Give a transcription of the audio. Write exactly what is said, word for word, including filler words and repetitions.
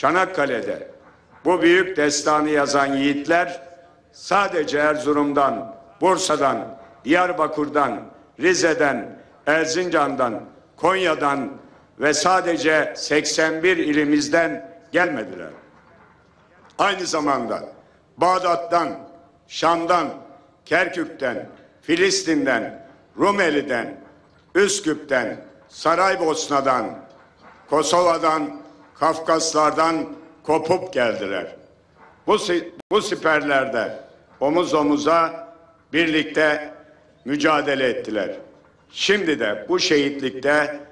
Çanakkale'de bu büyük destanı yazan yiğitler sadece Erzurum'dan, Bursa'dan, Diyarbakır'dan, Rize'den, Erzincan'dan, Konya'dan ve sadece seksen bir ilimizden gelmediler. Aynı zamanda Bağdat'tan, Şam'dan, Kerkük'ten, Filistin'den, Rumeli'den, Üsküp'ten, Saraybosna'dan, Kosova'dan, Kafkaslardan kopup geldiler. Bu, bu siperlerde omuz omuza birlikte mücadele ettiler. Şimdi de bu şehitlikte